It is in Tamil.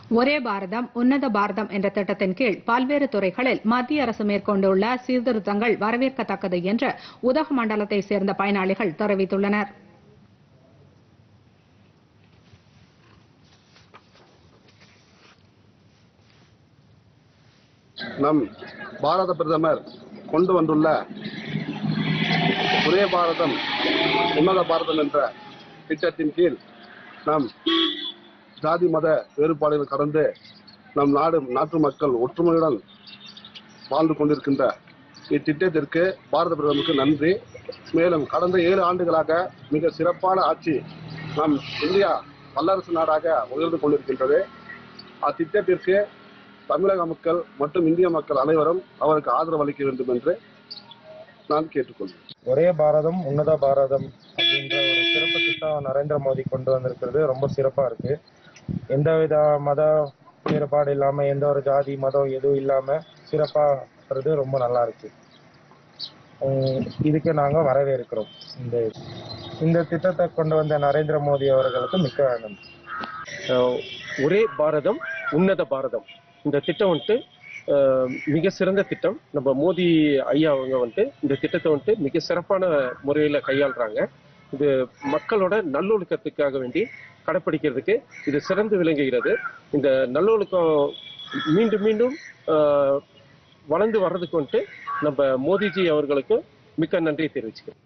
ஒரே பாரதம் உன்னத பாரதம் என்ற திட்டத்தின் கீழ் பல்வேறு துறைகளில் மத்திய அரசு மேற்கொண்டுள்ள சீர்திருத்தங்கள் வரவேற்கத்தக்கது என்று உதகமண்டலத்தை சேர்ந்த பயனாளிகள் தெரிவித்துள்ளனர். நம் பாரத பிரதமர் கொண்டு வந்துள்ள ஒரே பாரதம் உன்னத பாரதம் என்ற திட்டத்தின் கீழ் நம் ஜாதி மத வேறுபாடுகள் கடந்து நம் நாட்டு மக்கள் ஒற்றுமையுடன் வாழ்ந்து கொண்டிருக்கின்ற இத்திட்டத்திற்கு பாரத பிரதமருக்கு நன்றி. மேலும் கடந்த 7 ஆண்டுகளாக மிக சிறப்பான ஆட்சி நம் இந்தியா வல்லரசு நாடாக உயர்ந்து கொண்டிருக்கின்றது. அத்திட்டத்திற்கு தமிழக மக்கள் மற்றும் இந்திய மக்கள் அனைவரும் அவருக்கு ஆதரவு அளிக்க வேண்டும் என்று நான் கேட்டுக்கொள்கிறேன். ஒரே பாரதம் உன்னத பாரதம் அப்படின்ற ஒரு சிறப்பு திட்டம் நரேந்திர மோடி கொண்டு வந்திருக்கிறது ரொம்ப சிறப்பா இருக்கு. எந்தவித மத வேறுபாடு இல்லாம எந்த ஒரு ஜாதி மதம் எதுவும் இல்லாம சிறப்பா ரொம்ப நல்லா இருக்கு. இதுக்கு நாங்க வரவேற்கிறோம். இந்த திட்டத்தை கொண்டு வந்த நரேந்திர மோடி அவர்களுக்கு மிக்க நன்றி. ஒரே பாரதம் உன்னத பாரதம் இந்த திட்டம் மிக சிறந்த திட்டம். நம்ம மோடி ஐயா அவங்க இந்த திட்டத்தை மிக சிறப்பான முறையில கையாளுறாங்க. இது மக்களோட நல்லொழுக்கத்துக்காக வேண்டி கடைப்பிடிக்கிறதுக்கு இது சிறந்து விளங்குகிறது. இந்த நல்லொழுக்கம் மீண்டும் மீண்டும் வளர்ந்து வர்றதுக்கு நம்ம மோடிஜி அவர்களுக்கு மிக்க நன்றியை தெரிவிச்சுக்கிறேன்.